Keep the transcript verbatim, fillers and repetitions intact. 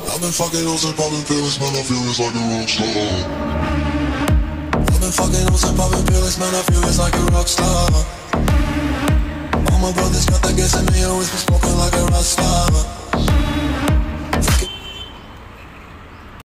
I've been fucking hoes and popping pills, man, I feel it's like a rock star. I've been fucking hoes and popping pills, man, I feel it's like a rock star. All my brothers got that gas and they always been smoking like